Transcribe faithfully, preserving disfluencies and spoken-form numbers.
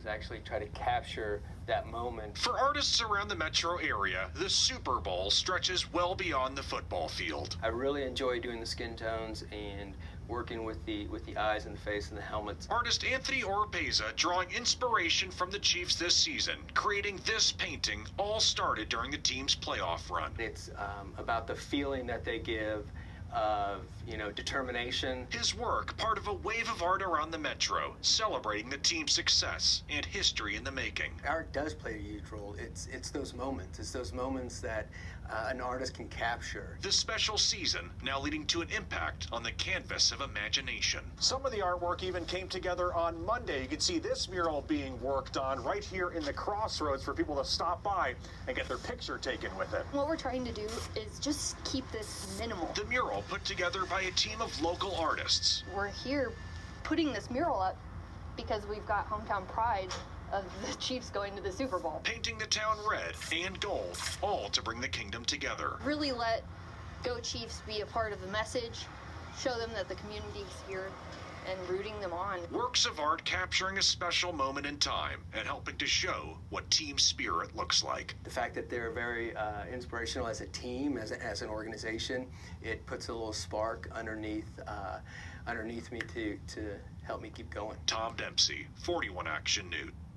is actually try to capture that moment. For artists around the metro area, the Super Bowl stretches well beyond the football field. I really enjoy doing the skin tones and working with the with the eyes and the face and the helmets. Artist Anthony Oropeza drawing inspiration from the Chiefs this season, creating this painting all started during the team's playoff run. It's um, about the feeling that they give of, you know, determination. His work, part of a wave of art around the metro, celebrating the team's success and history in the making. Art does play a huge role. It's it's those moments. It's those moments that uh, an artist can capture. This special season now leading to an impact on the canvas of imagination. Some of the artwork even came together on Monday. You can see this mural being worked on right here in the crossroads for people to stop by and get their picture taken with it. What we're trying to do is just keep this minimal. The mural put together by a team of local artists. We're here putting this mural up because we've got hometown pride of the Chiefs going to the Super Bowl. Painting the town red and gold, all to bring the kingdom together. Really let Go Chiefs be a part of the message, show them that the community's here and rooting them on. Works of art capturing a special moment in time and helping to show what team spirit looks like. The fact that they're very uh, inspirational as a team, as, a, as an organization, it puts a little spark underneath uh, underneath me to, to help me keep going. Tom Dempsey, forty-one Action News.